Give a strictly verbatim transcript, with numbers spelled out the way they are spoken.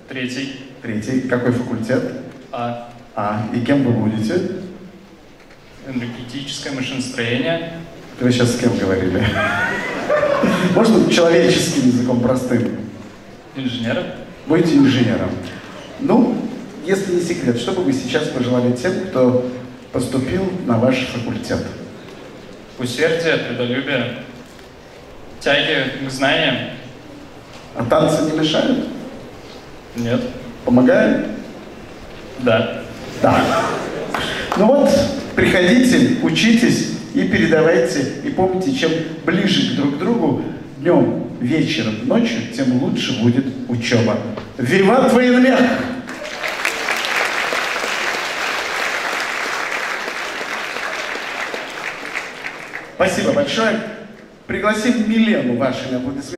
Третий. Третий. Какой факультет? А. А. И кем вы будете? Энергетическое машиностроение. Вы сейчас с кем говорили? Можно человеческим языком простым? Инженером. Будете инженером. Ну, если не секрет, что бы вы сейчас пожелали тем, кто поступил на ваш факультет? Усердие, трудолюбие, тяги к знаниям. А танцы не мешают? Нет. Помогают? Да. Да. Ну вот, приходите, учитесь и передавайте. И помните, чем ближе друг к другу днем, вечером, ночью, тем лучше будет учеба. Виват военмех! Спасибо большое. Пригласим Милену вашими аплодисментами.